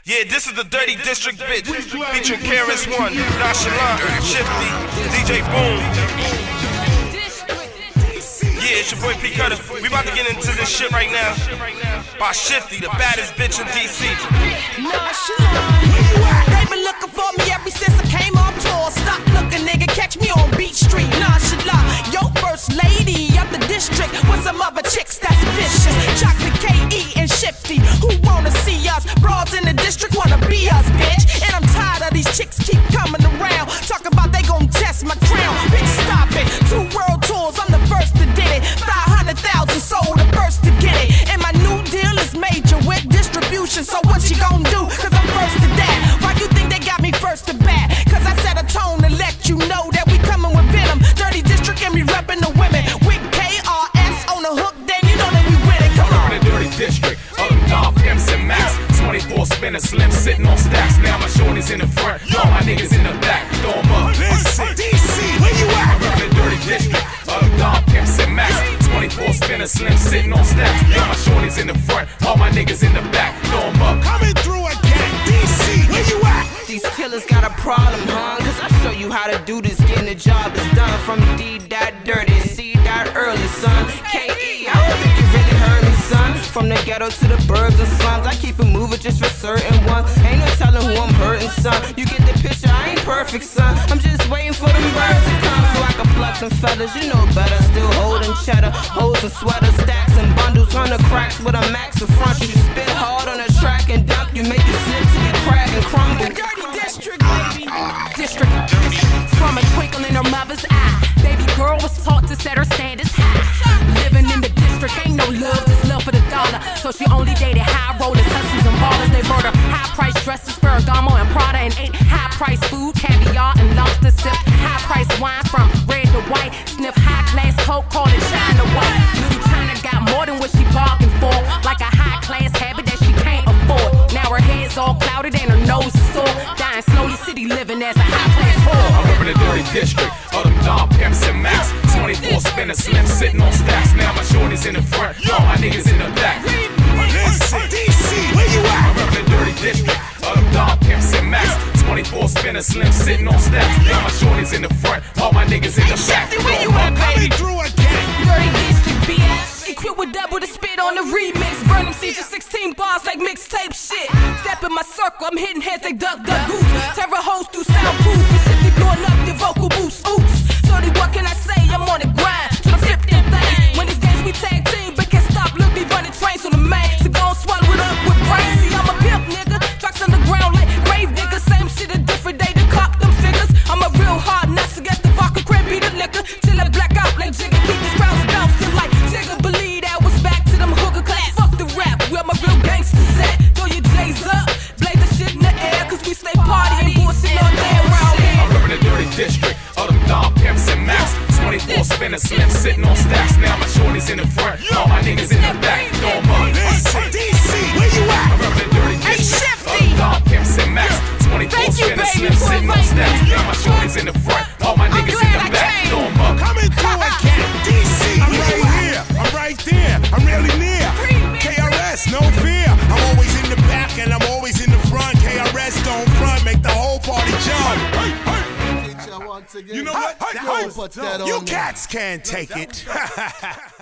Yeah, this is the Dirty District bitch, featuring KRS-One, Nonchalant, Shifty, DJ Boom. Yeah, it's your boy P Cutter. We about to get into this shit right now. By Shifty, the baddest bitch in DC. Nonchalant. They been looking for me ever since I came on tour. Stop looking, nigga, catch me on Beach Street. Nonchalant, yo first lady of the district with some other chicks that's vicious. Chocolate K.E. and Shifty, who wanna see us? Broads in the district wanna be us, bitch. And I'm tired of these chicks keep coming around, talking about they gon' test my crown. Bitch, stop it. 2 world tours, I'm the first to did it. 500,000 sold, the first to get it. And my new deal is major with distribution. So what you gon' do? Cause I'm first to that. Why you think they got me first to bat? Cause I set a tone to let you know that we coming with venom. Dirty District and we reppin' the women. With KRS on the hook, then you know that we with it. Come on. The Dirty District, all them Dom Pimps and Max. 24 spinner slim sitting on stacks. Now my shorties in the front, all my niggas in the back. Throw 'em up. Listen, DC, where you at? I'm reppin' the Dirty District, all them Dom Pimps and Max. 24 spinner slim sitting on stacks. Now my shorties in the front, all my niggas in the back. Throw 'em up. Coming through again, DC, where you at? These killers got a problem, huh? Cause I show you how to do this, getting the job is done. From D.Dirty, C.Early, son. K.E., I don't think you really heard me, son. From the ghetto to the burbs and slums, I keep it moving just for certain ones. Ain't no telling who I'm hurting, son. You get the picture, I ain't perfect, son. I'm just waiting for them birds to come so I can pluck some feathers. You know better, still holding cheddar, hoes and sweaters, stacks and bundles on the cracks with a max in front. You spit hard on the track and dump, you make it slip till you crack and crumble. Dirty District, baby. District. From a twinkle in her mother's eye, baby girl was taught to set her standards high. Living in the district ain't no love, just love for the dollar. So she only dated high rollers, hustlers and ballers. They bought her high-priced dresses, Ferragamo and Prada, and ate high-priced food, caviar and lobster. Sip high-priced wine from red to white. Sniff high-class coke, call it China White. Little China got more than what she bargained for, like a high-class habit that she can't afford. Now her head's all clouded and her nose is sore. Dying slowly, city living as a high-class whore. I'm reppin' the Dirty District, all them Dom Pimps and Max. 24 spinner slim sitting on stacks. Now my shorties in the front, all my niggas in the back. Listen, DC, where you I'm at? reppin' the Dirty District, all them Dom Pimps and Max. 24 spinner slim sitting on stacks. Now my shorties in the front, all my niggas in the back. Shifty, where you at, baby? Through again. Dirty District, BS. Equipped with double the spit on the remix. Burn them seats, 16 bars like mixtape shit. Step in my circle, I'm hitting heads, they duck, goose. Terror hoes through soundproof. And Shifty blowing up your vocal boost. Oops. Shorty, what can I say? I'm on the grind. Tryna flip them things. When these games we tag team, but can't stop. Look, me running trains on the main. So go and swallow it up with brains. See, I'm a pimp, nigga. Trucks on the ground like grave niggas. Same shit, a different day to clock them figures. I'm a real hard nuts against the vodka, crib, beat the liquor. Till I black out like Jigga. Keep these crowds bouncing like Jigga. Believe that was back to them hooker class. Fuck the rap, where my real gangsters at. Throw your J's up, blaze the shit in the air. Cause we stay partying, bullshit all day around here. I'm reppin' the Dirty District, all them Dom Pimps and Max. 24 spinner slim sitting on stacks. Now my shorties in the front, all my niggas in the back. Throw 'em up. Listen, DC, where you I'm at? reppin' the Dirty Hey, District, all Shifty. them Dom Pimps and Max. 24 Thank you, spinner baby, slim for sitting on inviting stacks. me. Now my shorties in the front, all my niggas in glad the I back. came. Throw 'em up. Coming through again, DC, I'm where right you at? here, I'm right there, I'm really near. KRS, no fear. I'm always in the back and I'm always in the front. KRS don't front, make the whole party jump. Once again. You know what? Yo, put that on You there. cats can't take it.